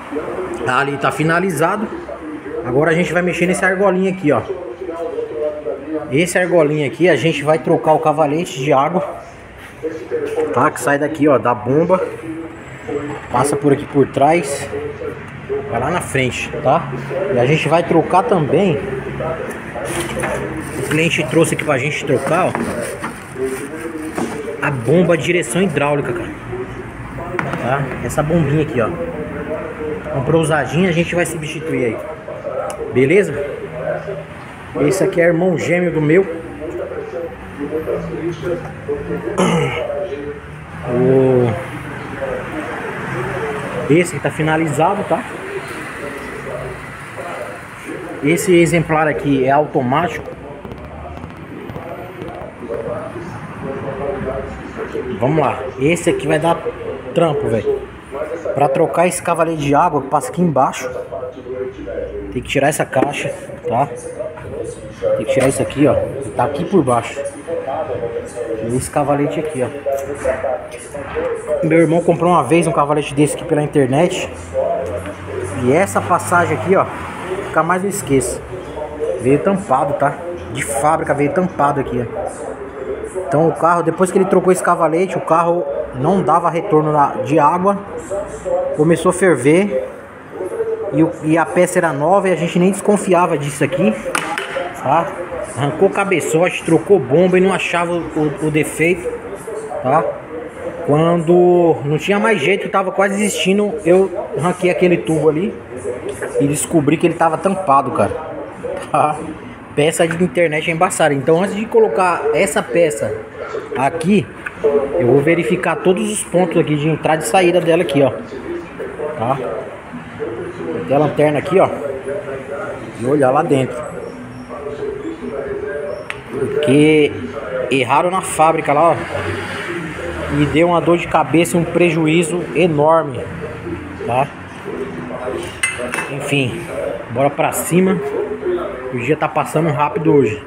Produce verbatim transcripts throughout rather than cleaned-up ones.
Ali tá finalizado. Agora a gente vai mexer nesse argolinho aqui, ó. Esse argolinho aqui a gente vai trocar o cavalete de água, tá? Que sai daqui, ó, da bomba. Passa por aqui por trás, vai lá na frente, tá? E a gente vai trocar também. O cliente trouxe aqui pra gente trocar, ó, a bomba de direção hidráulica, cara. Tá? Essa bombinha aqui, ó. Comprou usadinha, a gente vai substituir aí. Beleza? Esse aqui é irmão gêmeo do meu. O... Esse que tá finalizado, tá? Esse exemplar aqui é automático. Vamos lá. Esse aqui vai dar trampo, velho. Pra trocar esse cavalete de água que passa aqui embaixo, tem que tirar essa caixa, tá? Tem que tirar isso aqui, ó. Tá aqui por baixo. Esse cavalete aqui, ó. Meu irmão comprou uma vez um cavalete desse aqui pela internet. E essa passagem aqui, ó, nunca mais eu esqueço. Veio tampado, tá? De fábrica veio tampado aqui, ó. Então o carro, depois que ele trocou esse cavalete, o carro não dava retorno de água. Começou a ferver. E, o, e a peça era nova e a gente nem desconfiava disso aqui, tá? Arrancou cabeçote, trocou bomba e não achava o, o, o defeito, tá? Quando não tinha mais jeito, tava quase desistindo, eu arranquei aquele tubo ali e descobri que ele tava tampado, cara, tá? Peça de internet é embaçada. Então antes de colocar essa peça aqui, eu vou verificar todos os pontos aqui de entrada e saída dela aqui, ó, tá? Tem a lanterna aqui, ó, e olhar lá dentro, porque erraram na fábrica lá, ó, e deu uma dor de cabeça, um prejuízo enorme, tá? Enfim, bora pra cima. O dia tá passando rápido hoje.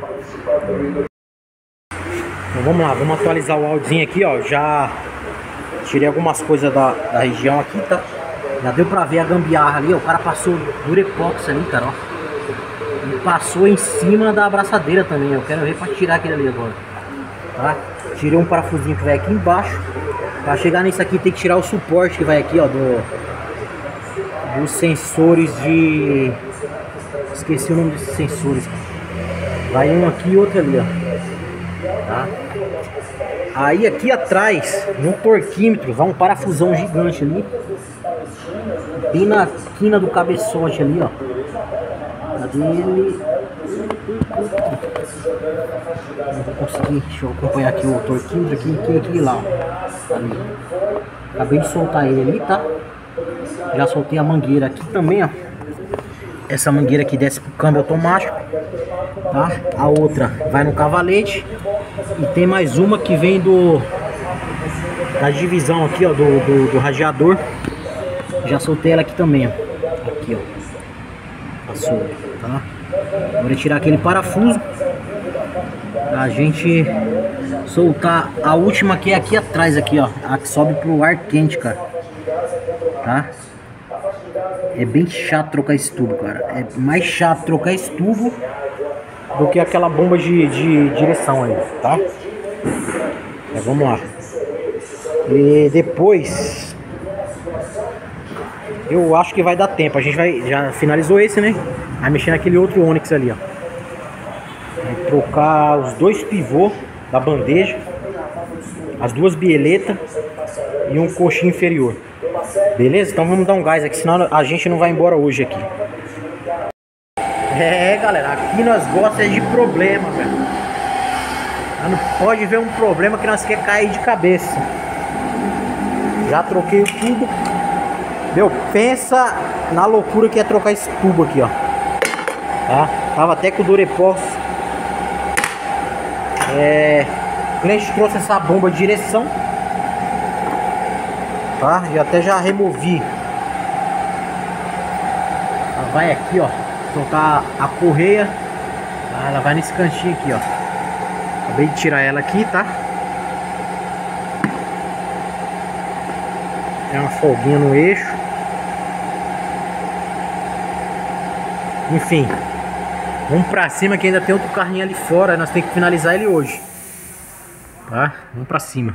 Então vamos lá, vamos atualizar o áudiozinho aqui, ó. Já tirei algumas coisas da, da região aqui, tá? Já deu pra ver a gambiarra ali, ó. O cara passou durepox ali, cara, ó. E passou em cima da abraçadeira também. Eu quero ver pra tirar aquele ali agora, tá? Tirei um parafusinho que vai aqui embaixo. Pra chegar nisso aqui tem que tirar o suporte que vai aqui, ó, do, dos sensores de... Esqueci o nome desses sensores. Vai um aqui e outro ali, ó, tá? Aí aqui atrás, no torquímetro, vai um parafusão gigante ali, bem na quina do cabeçote ali, ó. Cadê ele? Não vou conseguir, deixa eu acompanhar aqui o torquímetro aqui, aqui, aqui lá, ó. Ali. Acabei de soltar ele ali, tá? Já soltei a mangueira aqui também, ó. Essa mangueira aqui desce pro câmbio automático, tá? A outra vai no cavalete. E tem mais uma que vem do da divisão aqui, ó, do, do, do radiador. Já soltei ela aqui também, ó. Aqui, ó. Passou, tá? Vou tirar aquele parafuso pra gente soltar a última que é aqui atrás, aqui, ó. A que sobe pro ar quente, cara, tá? É bem chato trocar esse tubo, cara. É mais chato trocar esse tubo do que aquela bomba de, de direção aí, tá? Mas vamos lá. E depois eu acho que vai dar tempo. A gente vai, já finalizou esse, né? Vai mexer naquele outro Onix ali, ó. Vai trocar os dois pivôs da bandeja, as duas bieletas e um coxinho inferior. Beleza? Então vamos dar um gás aqui, senão a gente não vai embora hoje aqui. É, galera, aqui nós gostamos de problema, velho. Não pode ver um problema que nós quer cair de cabeça. Já troquei o tubo. Meu, pensa na loucura que é trocar esse tubo aqui, ó. Tá? Tava até com o durepox. É... O cliente trouxe essa bomba de direção, tá? E até já removi. Ela vai aqui, ó, soltar a correia. Tá? Ela vai nesse cantinho aqui, ó. Acabei de tirar ela aqui, tá? Tem uma folguinha no eixo. Enfim, vamos pra cima que ainda tem outro carrinho ali fora. Nós temos que finalizar ele hoje. Tá? Vamos pra cima.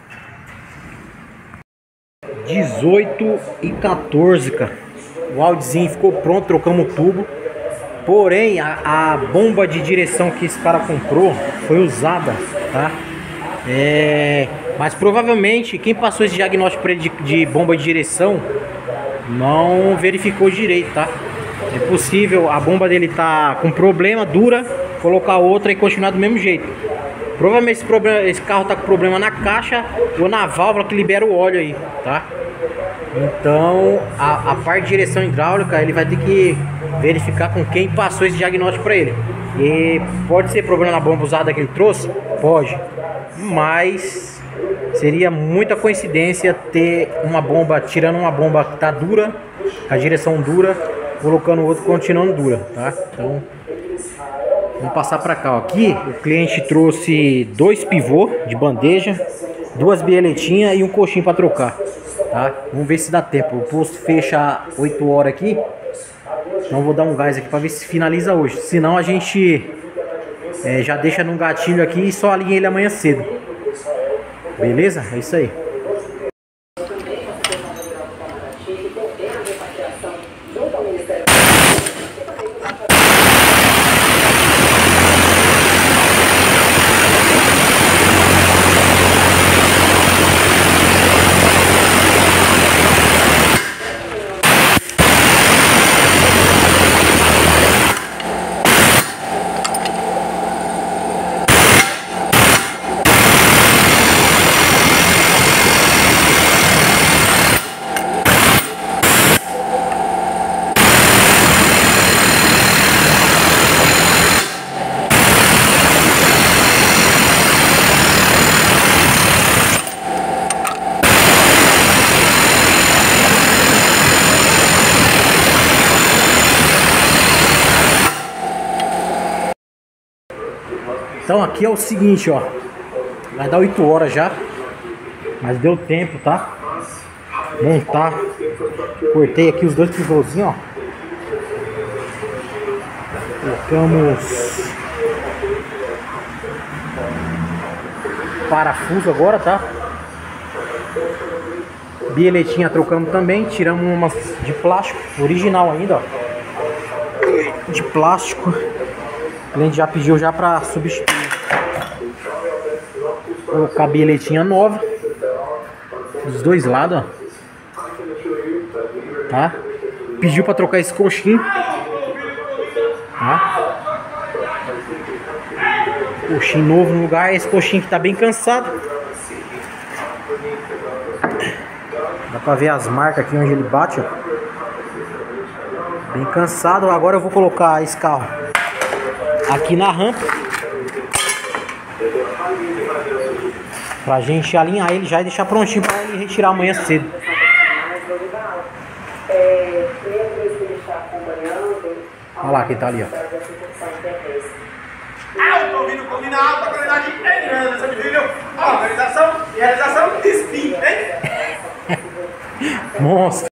dezoito e quatorze, cara. O Audizinho ficou pronto, trocamos o tubo. Porém, a, a bomba de direção que esse cara comprou foi usada, tá? É, mas provavelmente quem passou esse diagnóstico para ele de, de bomba de direção não verificou direito, tá? É possível a bomba dele tá com problema, dura, colocar outra e continuar do mesmo jeito. Provavelmente esse, problema, esse carro tá com problema na caixa ou na válvula que libera o óleo aí, tá? Então a, a parte de direção hidráulica ele vai ter que verificar com quem passou esse diagnóstico para ele. E pode ser problema na bomba usada que ele trouxe? Pode. Mas seria muita coincidência ter uma bomba, tirando uma bomba que tá dura, a direção dura, colocando outra continuando dura, tá? Então vamos passar para cá, ó. Aqui o cliente trouxe dois pivô de bandeja, duas bieletinhas e um coxinho para trocar, tá? Vamos ver se dá tempo. O posto fecha oito horas aqui, então vou dar um gás aqui para ver se finaliza hoje. Senão a gente é, já deixa num gatilho aqui e só alinha ele amanhã cedo. Beleza? É isso aí. Então aqui é o seguinte, ó, vai dar oito horas já, mas deu tempo, tá? Montar, cortei aqui os dois pivôzinhos, ó. Colocamos parafuso agora, tá? Bieletinha trocamos também, tiramos umas de plástico, original ainda, ó. De plástico. O cliente já pediu já para substituir. Colocar a bieletinha nova dos dois lados, ó. Tá? Pediu para trocar esse coxinho, tá? Coxinho novo no lugar. Esse coxinho que tá bem cansado. Dá para ver as marcas aqui onde ele bate, ó. Bem cansado. Agora eu vou colocar esse carro aqui na rampa pra gente alinhar ele já e deixar prontinho para ele retirar amanhã cedo. Olha lá quem tá ali, ó. Ah, eu tô vindo combinar pra qualidade integrando essa vídeo. Organização e realização de spin, hein? Monstro.